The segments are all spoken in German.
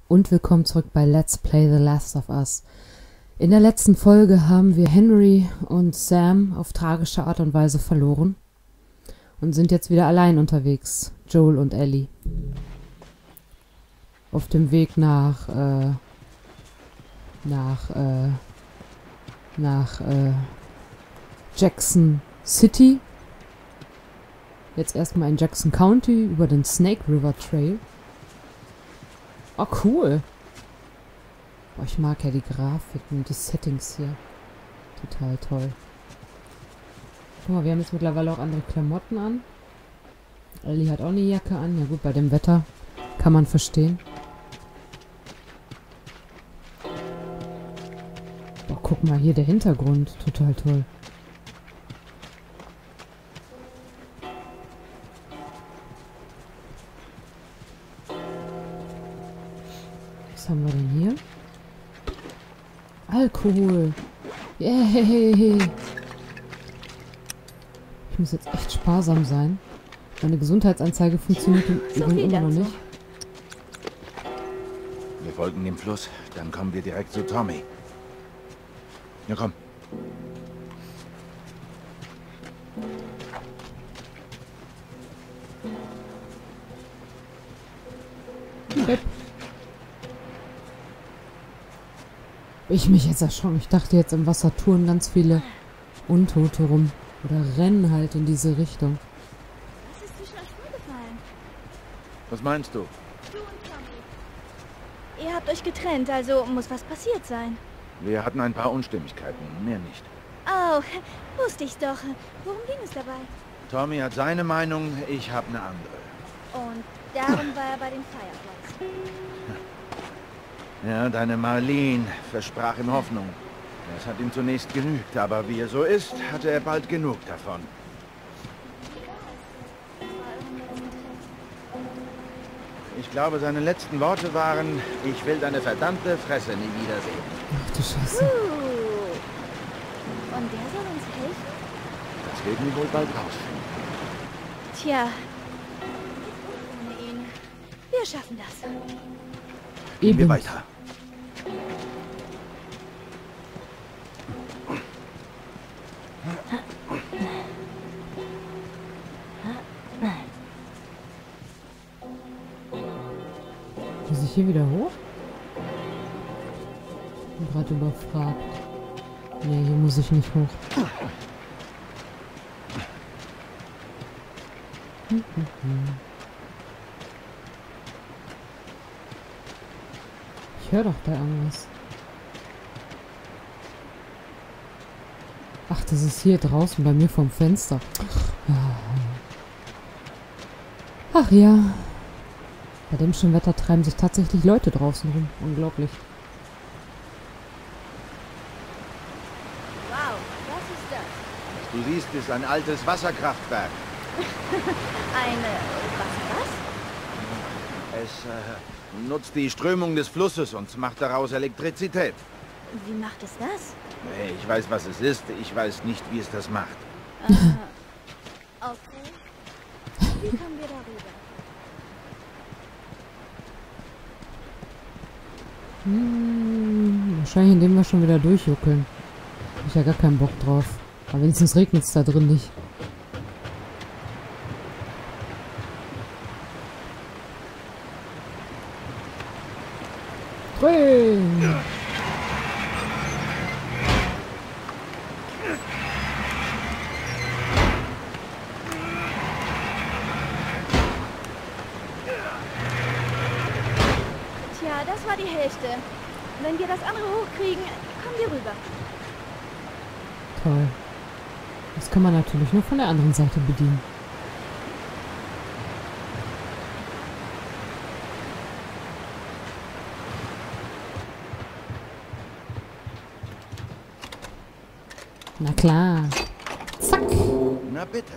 Und willkommen zurück bei Let's Play The Last of Us. In der letzten Folge haben wir Henry und Sam auf tragische Art und Weise verloren und sind jetzt wieder allein unterwegs, Joel und Ellie. Auf dem Weg nach Jackson City. Jetzt erstmal in Jackson County über den Snake River Trail. Oh, cool. Boah, ich mag ja die Grafiken und die Settings hier. Total toll. Guck mal, wir haben jetzt mittlerweile auch andere Klamotten an. Ellie hat auch eine Jacke an. Ja gut, bei dem Wetter kann man verstehen. Boah, guck mal, hier der Hintergrund. Total toll. Was haben wir denn hier? Alkohol. Yay. Ich muss jetzt echt sparsam sein. Meine Gesundheitsanzeige funktioniert im Übrigen immer noch nicht. Wir folgen dem Fluss, dann kommen wir direkt zu Tommy. Ja, komm. Yep. Ich mich jetzt erschrocken. Ich dachte jetzt im Wasser touren ganz viele Untote rum. Oder rennen halt in diese Richtung. Was ist zwischen euch vorgefallen? Was meinst du? Du und Tommy. Ihr habt euch getrennt, also muss was passiert sein. Wir hatten ein paar Unstimmigkeiten, mehr nicht. Oh, wusste ich doch. Worum ging es dabei? Tommy hat seine Meinung, ich habe eine andere. Und darum war er bei den Fireflies. Ja, deine Marlene versprach ihm Hoffnung. Das hat ihm zunächst genügt, aber wie er so ist, hatte er bald genug davon. Ich glaube, seine letzten Worte waren, ich will deine verdammte Fresse nie wiedersehen. Ach du Scheiße. Und der soll uns helfen? Das werden wir wohl bald rausfinden. Tja. Ohne ihn. Wir schaffen das. Gehen wir Eben. weiter. Muss ich hier wieder hoch? Ich bin gerade überfragt. Nee, hier muss ich nicht hoch. Ich höre doch da irgendwas. Ach, das ist hier draußen bei mir vom Fenster. Ach ja. Bei dem schönen Wetter treiben sich tatsächlich Leute draußen rum. Unglaublich. Wow, was ist das? Du siehst, ist ein altes Wasserkraftwerk. Was? Es nutzt die Strömung des Flusses und macht daraus Elektrizität. Wie macht es das? Ich weiß, was es ist. Ich weiß nicht, wie es das macht. Okay. Wie kommen wir darüber? Wahrscheinlich indem wir schon wieder durchjuckeln. Hab ich ja gar keinen Bock drauf. Aber wenigstens regnet es da drin nicht. Hey. Tja, das war die Hälfte. Wenn wir das andere hochkriegen, kommen wir rüber. Toll. Das kann man natürlich nur von der anderen Seite bedienen. Na klar. Zack. Na bitte.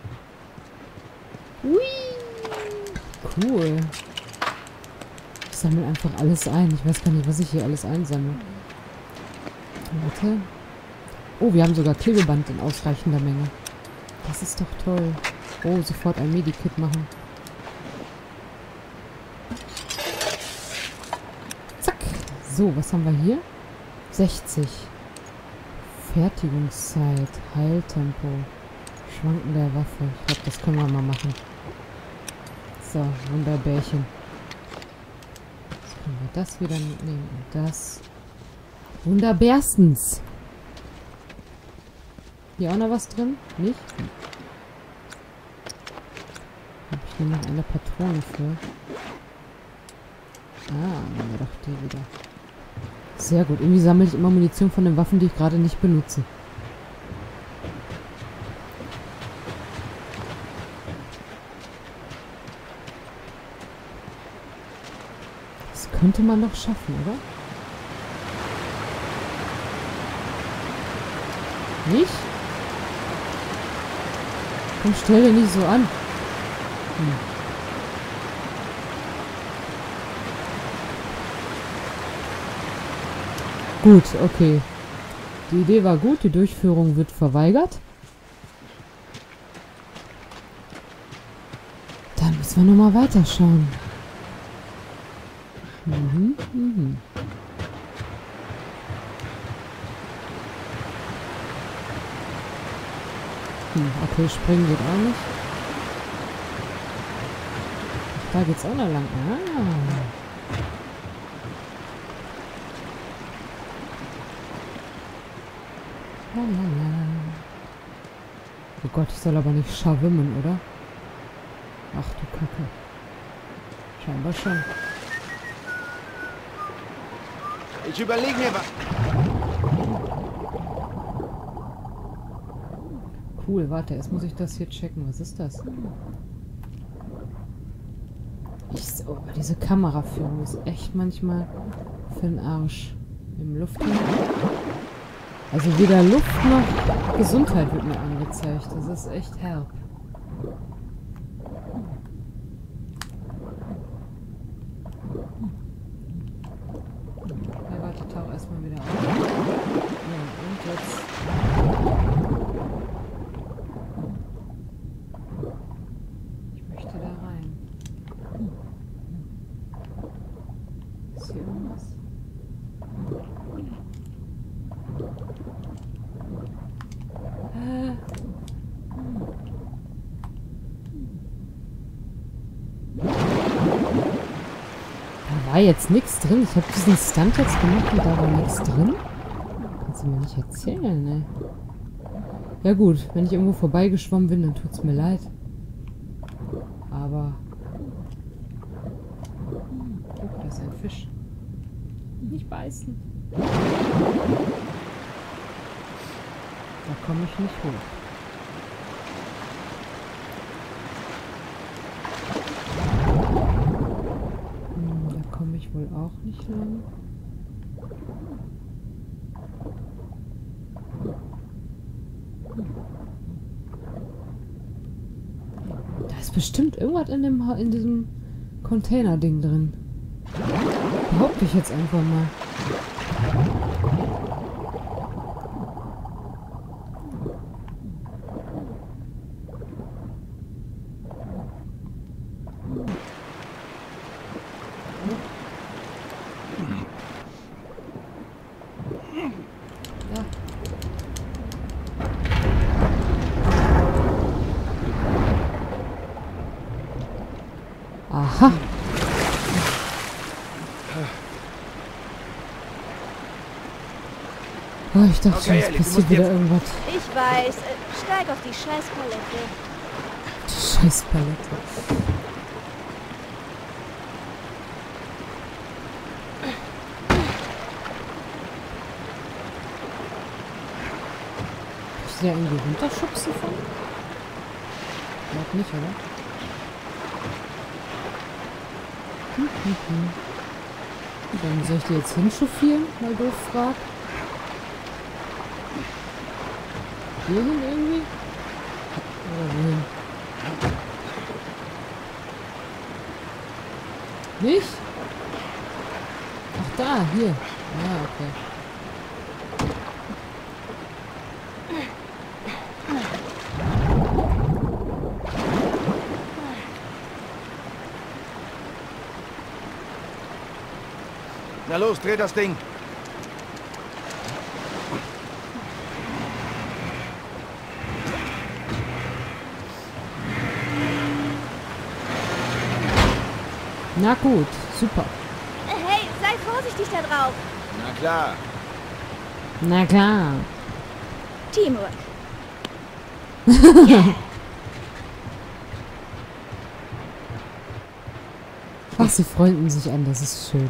Hui. Cool. Ich sammle einfach alles ein. Ich weiß gar nicht, was ich hier alles einsammle. Warte. Oh, wir haben sogar Klebeband in ausreichender Menge. Das ist doch toll. Oh, sofort ein Medikit machen. So, was haben wir hier? 60. Fertigungszeit, Heiltempo, Schwanken der Waffe. Ich glaube, das können wir mal machen. So, Wunderbärchen. Jetzt können wir das wieder mitnehmen und das. Wunderbärstens. Hier auch noch was drin? Nicht? Habe ich hier noch eine Patrone für? Ah, nehmen wir doch die wieder. Sehr gut. Irgendwie sammle ich immer Munition von den Waffen, die ich gerade nicht benutze. Das könnte man doch schaffen, oder? Nicht? Komm, stell dir nicht so an. Gut, okay. Die Idee war gut, die Durchführung wird verweigert. Dann müssen wir nochmal weiterschauen. Okay, springen geht auch nicht. Ach, da geht's auch noch lang. Oh Gott, ich soll aber nicht schwimmen, oder? Ach du Kacke. Scheinbar schon. Ich überlege mir was. Cool, warte, erst muss ich das hier checken. Was ist das? Oh, diese Kameraführung ist echt manchmal für den Arsch. Im Lufthansa. Also weder Luft noch Gesundheit wird mir angezeigt. Das ist echt herb. Ja, warte, tauch erstmal wieder auf. Ja, und jetzt. Ich möchte da rein. Ist hier irgendwas? Da war jetzt nichts drin. Ich habe diesen Stunt jetzt gemacht und da war nichts drin. Kannst du mir nicht erzählen, ne? Ja gut, wenn ich irgendwo vorbeigeschwommen bin, dann tut's mir leid. Aber... Oh, da ist ein Fisch. Nicht beißen. Da komme ich nicht hoch. Da komme ich wohl auch nicht lang. Da ist bestimmt irgendwas in diesem Container-Ding drin. Behaupte ich jetzt einfach mal. Aha. Oh, ich dachte schon, es passiert wieder irgendwas. Ich weiß. Steig auf die Scheißpalette. Die Scheißpalette. Kannst du ja irgendwie runterschubsen von? Ich glaub nicht, oder? Dann soll ich die jetzt hinchauffieren? Mal doof fragt. Hier hin irgendwie? Oder wohin? Nicht? Ach da, hier. Ja, okay. Na los, dreh das Ding. Na gut, super. Hey, sei vorsichtig da drauf. Na klar. Na klar. Teamwork. Ach, sie freunden sich an, das ist schön.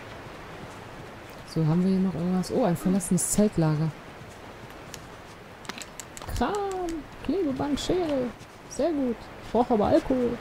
So, haben wir hier noch irgendwas? Oh, ein verlassenes Zeltlager. Kram, Klebeband, Schere. Sehr gut. Ich brauche aber Alkohol.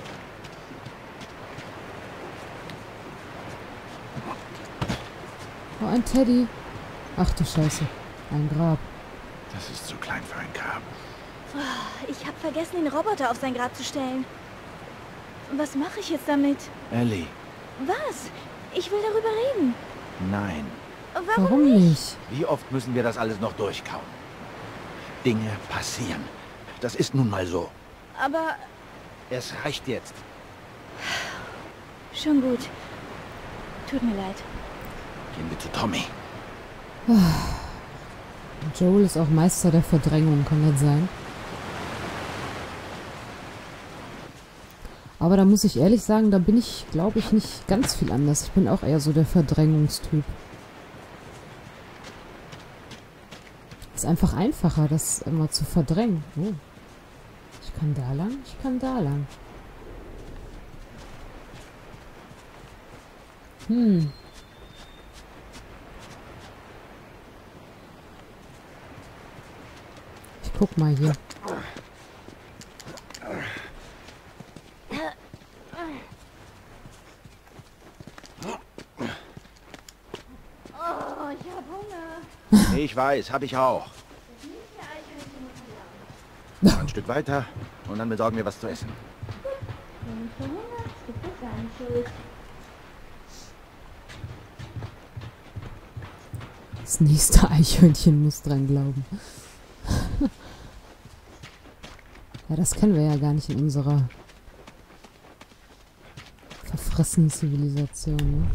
Oh, ein Teddy. Ach du Scheiße. Ein Grab. Das ist zu klein für ein Grab. Ich habe vergessen, den Roboter auf sein Grab zu stellen. Was mache ich jetzt damit? Ellie, Was? Ich will darüber reden. nein. Warum nicht? Wie oft müssen wir das alles noch durchkauen? Dinge passieren. Das ist nun mal so. Aber Es reicht jetzt. schon gut. Tut mir leid. Gehen wir zu Tommy. Joel ist auch Meister der Verdrängung, kann das sein? Aber da muss ich ehrlich sagen, da bin ich, glaube ich, nicht ganz viel anders. Ich bin auch eher so der Verdrängungstyp. Ist einfach einfacher, das immer zu verdrängen. Oh. Ich kann da lang, ich kann da lang. Ich guck mal hier. Oh, ich habe Hunger. Ich weiß, hab ich auch. Ein Stück weiter und dann besorgen wir was zu essen. Wenn ich verhungert, ist das seine Schuld. Das nächste Eichhörnchen muss dran glauben. Ja, das kennen wir ja gar nicht in unserer verfressenen Zivilisation, ne?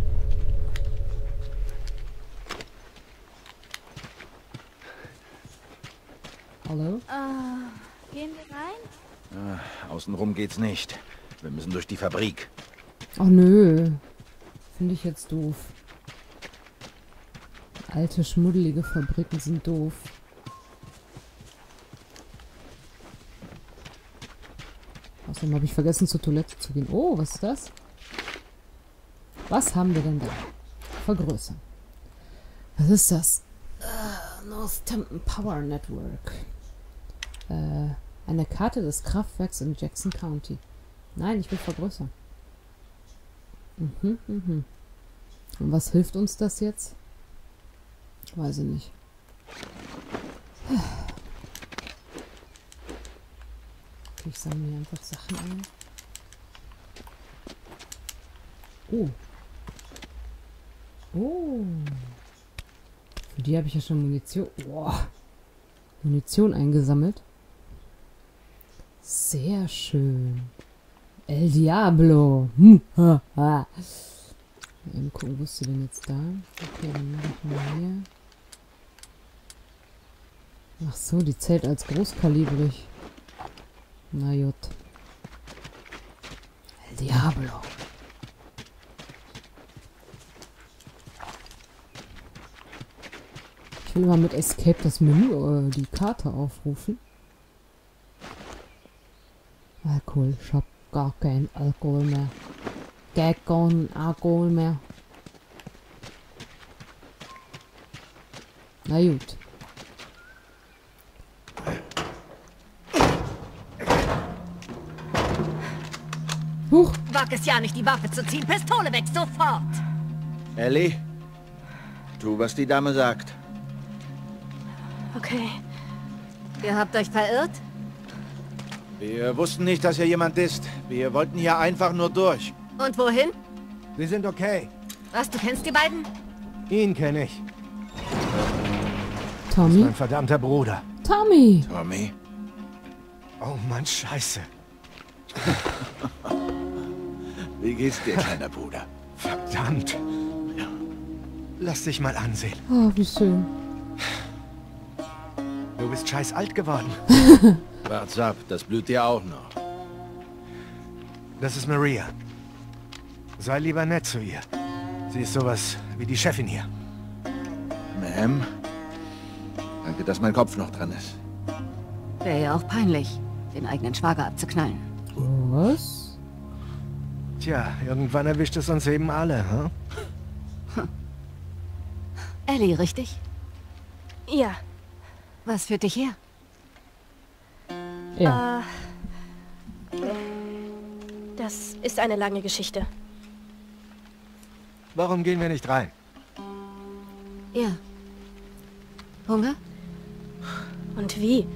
Hallo? Gehen wir rein? Außenrum geht's nicht. Wir müssen durch die Fabrik. Oh nö. Finde ich jetzt doof. Alte, schmuddelige Fabriken sind doof. Außerdem habe ich vergessen, zur Toilette zu gehen. Oh, was ist das? Was haben wir denn da? Vergrößern. Was ist das? North Tempton Power Network. Eine Karte des Kraftwerks in Jackson County. Nein, ich will vergrößern. Und was hilft uns das jetzt? Weiß ich nicht. Okay, ich sammle hier einfach Sachen ein. Oh. Oh. Für die habe ich ja schon Munition. Boah. Munition eingesammelt. Sehr schön. El Diablo. Eben gucken, wo ist sie denn jetzt da? Okay, dann mache ich mal hier. Ach so, die zählt als großkalibrig. Na gut. El Diablo. Ich will mal mit Escape das Menü, die Karte aufrufen. Alkohol. Ich hab gar keinen Alkohol mehr. Gar keinen Alkohol mehr. Na gut. Huch. Wag es ja nicht, die Waffe zu ziehen. Pistole weg, sofort! Ellie, tu, was die Dame sagt. Okay. Ihr habt euch verirrt? Wir wussten nicht, dass hier jemand ist. Wir wollten hier einfach nur durch. Und wohin? Sie sind okay. Was, du kennst die beiden? Ihn kenne ich. Tommy? Mein verdammter Bruder. Tommy! Tommy? Oh Mann, Scheiße. Wie geht's dir, kleiner Bruder? Verdammt. Ja. Lass dich mal ansehen. Oh, wie schön. Du bist scheiß alt geworden. Wart's ab, das blüht dir auch noch. Das ist Maria. Sei lieber nett zu ihr. Sie ist sowas wie die Chefin hier. Ma'am? Danke, dass mein Kopf noch dran ist. Wäre ja auch peinlich, den eigenen Schwager abzuknallen. Was? Tja, irgendwann erwischt es uns eben alle, hm? Ellie, richtig? Ja. Was führt dich her? Ja. Das ist eine lange Geschichte. Warum gehen wir nicht rein? Ja. Hunger? Und wie?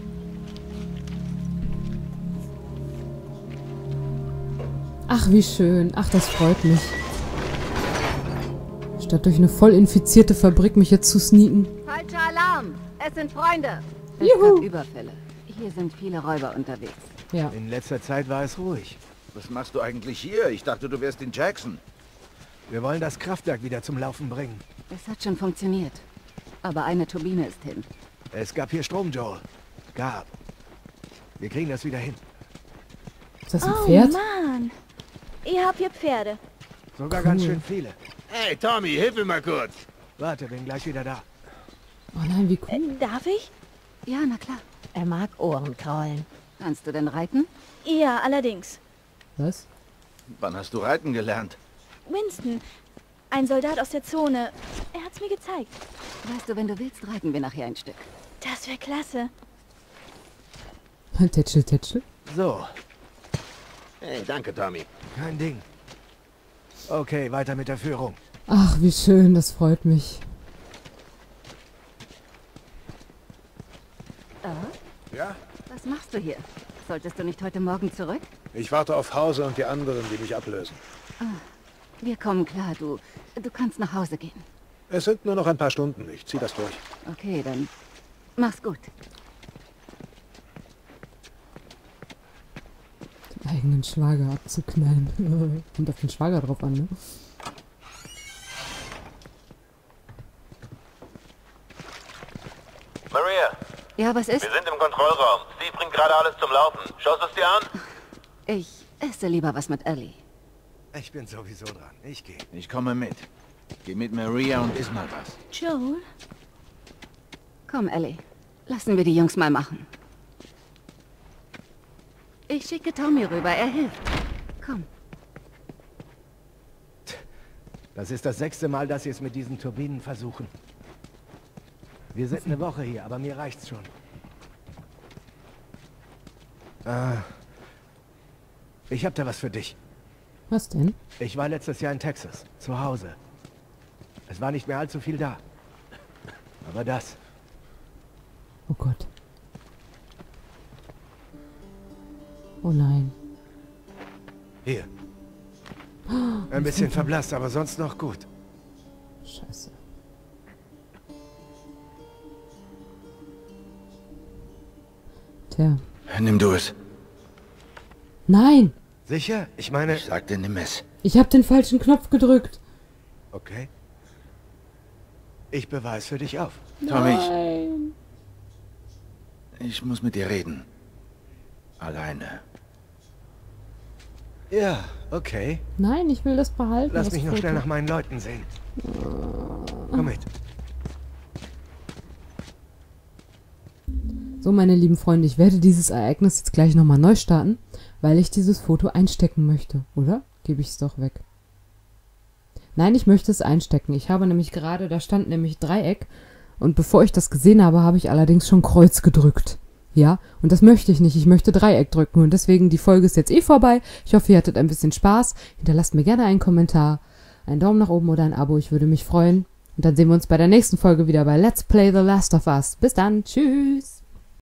Ach, wie schön. Ach, das freut mich. Statt durch eine voll infizierte Fabrik mich jetzt zu sneaken. Falscher Alarm! Es sind Freunde! Juhu. Es gab Überfälle. Hier sind viele Räuber unterwegs. Ja. In letzter Zeit war es ruhig. Was machst du eigentlich hier? Ich dachte, du wärst in Jackson. Wir wollen das Kraftwerk wieder zum Laufen bringen. Es hat schon funktioniert. Aber eine Turbine ist hin. Es gab hier Strom, Joel. Gab. Wir kriegen das wieder hin. Ist das ein Oh Pferd? Mann. Ihr habt hier Pferde. Sogar Cool. ganz schön viele. Hey, Tommy, hilf mir mal kurz. Warte, bin gleich wieder da. Oh nein, wie cool. Darf ich? Ja, na klar. Er mag Ohrenkraulen. Kannst du denn reiten? Ja, allerdings. Was? Wann hast du reiten gelernt? Winston, ein Soldat aus der Zone. Er hat's mir gezeigt. Weißt du, wenn du willst, reiten wir nachher ein Stück. Das wäre klasse. Tätschel, tätschel. So, Hey, danke, Tommy. kein Ding. Okay, weiter mit der Führung. Ach, wie schön, das freut mich. Ja? Was machst du hier? Solltest du nicht heute Morgen zurück? Ich warte auf Hause und die anderen, die mich ablösen. Wir kommen klar, du kannst nach Hause gehen. Es sind nur noch ein paar Stunden. Ich zieh das durch. Okay, dann mach's gut. Den eigenen Schwager abzuknallen. Kommt auf den Schwager drauf an, ne? Maria, Ja, was ist? wir sind im Kontrollraum. Steve bringt gerade alles zum Laufen. Schaust du es dir an? Ich esse lieber was mit Ellie. Ich bin sowieso dran. Ich gehe. Ich komme mit. Geh mit Maria und iss mal was. Joel? Komm, Ellie. Lassen wir die Jungs mal machen. Ich schicke Tommy rüber, er hilft. Komm. Das ist das 6. Mal, dass sie es mit diesen Turbinen versuchen. Wir sind eine Woche hier, aber mir reicht's schon. Ich hab da was für dich. Was denn? Ich war letztes Jahr in Texas, zu Hause. Es war nicht mehr allzu viel da. Aber das. Oh Gott. Oh nein. Hier. Ein bisschen verblasst, aber sonst noch gut. Scheiße. Tja. Nimm du es. Nein! Sicher? Ich meine... Ich sagte, nimm es. Ich habe den falschen Knopf gedrückt. Okay. Ich beweis für dich auf. Tommy, Nein. ich muss mit dir reden. Alleine. Ja, okay. Nein, ich will das behalten. Lass das mich noch Foto. schnell nach meinen Leuten sehen. Komm mit. So, meine lieben Freunde, ich werde dieses Ereignis jetzt gleich nochmal neu starten, weil ich dieses Foto einstecken möchte. Oder? Gebe ich es doch weg. Nein, ich möchte es einstecken. Ich habe nämlich gerade, da stand nämlich Dreieck. Und bevor ich das gesehen habe, habe ich allerdings schon Kreuz gedrückt. Ja, und das möchte ich nicht. Ich möchte Dreieck drücken. Und deswegen, die Folge ist jetzt eh vorbei. Ich hoffe, ihr hattet ein bisschen Spaß. Hinterlasst mir gerne einen Kommentar, einen Daumen nach oben oder ein Abo. Ich würde mich freuen. Und dann sehen wir uns bei der nächsten Folge wieder bei Let's Play The Last of Us. Bis dann. Tschüss.